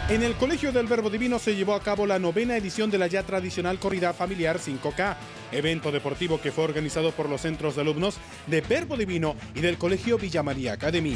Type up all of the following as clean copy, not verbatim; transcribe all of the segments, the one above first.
En el Colegio del Verbo Divino se llevó a cabo la 9ª edición de la ya tradicional corrida familiar 5K, evento deportivo que fue organizado por los centros de alumnos de Verbo Divino y del Colegio Villa María Academy.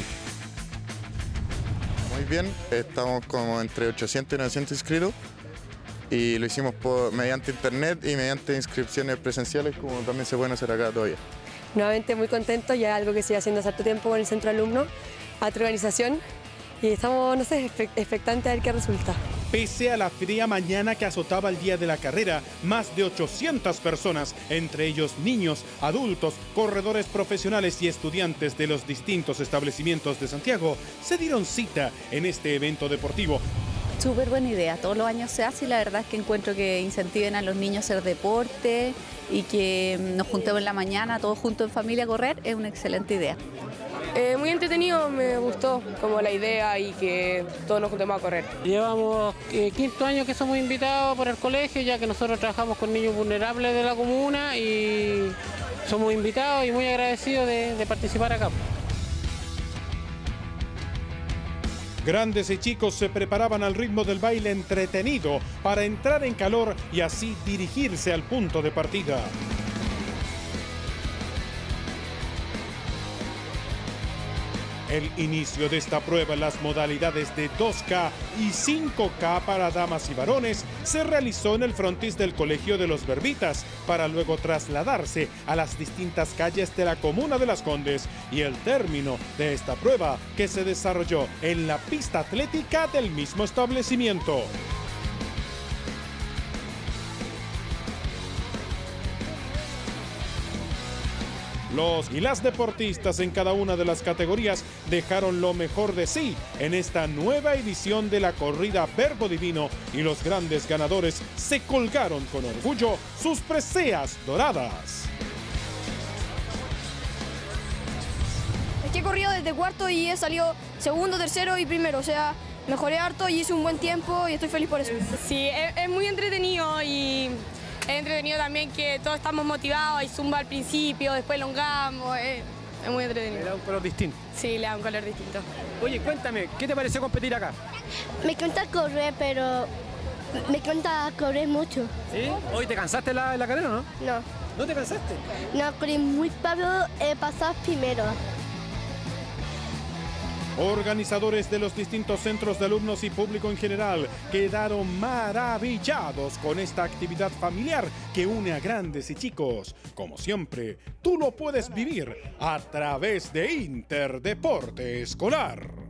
Muy bien, estamos como entre 800 y 900 inscritos y lo hicimos mediante internet y mediante inscripciones presenciales, como también se pueden hacer acá todavía. Nuevamente muy contentos, ya algo que se haciendo hace harto tiempo con el centro de alumnos, a otra organización, y estamos, no sé, expectantes a ver qué resulta. Pese a la fría mañana que azotaba el día de la carrera, más de 800 personas, entre ellos niños, adultos, corredores profesionales y estudiantes de los distintos establecimientos de Santiago, se dieron cita en este evento deportivo. Súper buena idea, todos los años se hace y la verdad es que encuentro que incentiven a los niños a hacer deporte y que nos juntemos en la mañana todos juntos en familia a correr, es una excelente idea. Muy entretenido, me gustó como la idea y que todos nos juntemos a correr. Llevamos quinto año que somos invitados por el colegio, ya que nosotros trabajamos con niños vulnerables de la comuna y somos invitados y muy agradecidos de participar acá. Grandes y chicos se preparaban al ritmo del baile entretenido para entrar en calor y así dirigirse al punto de partida. El inicio de esta prueba en las modalidades de 2K y 5K para damas y varones se realizó en el frontis del Colegio de los Verbitas para luego trasladarse a las distintas calles de la comuna de Las Condes y el término de esta prueba que se desarrolló en la pista atlética del mismo establecimiento. Los y las deportistas en cada una de las categorías dejaron lo mejor de sí en esta nueva edición de la corrida Verbo Divino y los grandes ganadores se colgaron con orgullo sus preseas doradas. Es que he corrido desde cuarto y he salido segundo, tercero y primero, o sea, mejoré harto y hice un buen tiempo y estoy feliz por eso. Sí, es muy entretenido y es entretenido también que todos estamos motivados, hay zumba al principio, después elongamos, es muy entretenido. Le da un color distinto. Sí, le da un color distinto. Oye, cuéntame, ¿qué te pareció competir acá? Me encanta correr, pero me encanta correr mucho. ¿Sí? ¿Hoy te cansaste en la carrera o no? No. ¿No te cansaste? No, corrí muy rápido, pasar primero. Organizadores de los distintos centros de alumnos y público en general quedaron maravillados con esta actividad familiar que une a grandes y chicos. Como siempre, tú lo puedes vivir a través de Interdeporte Escolar.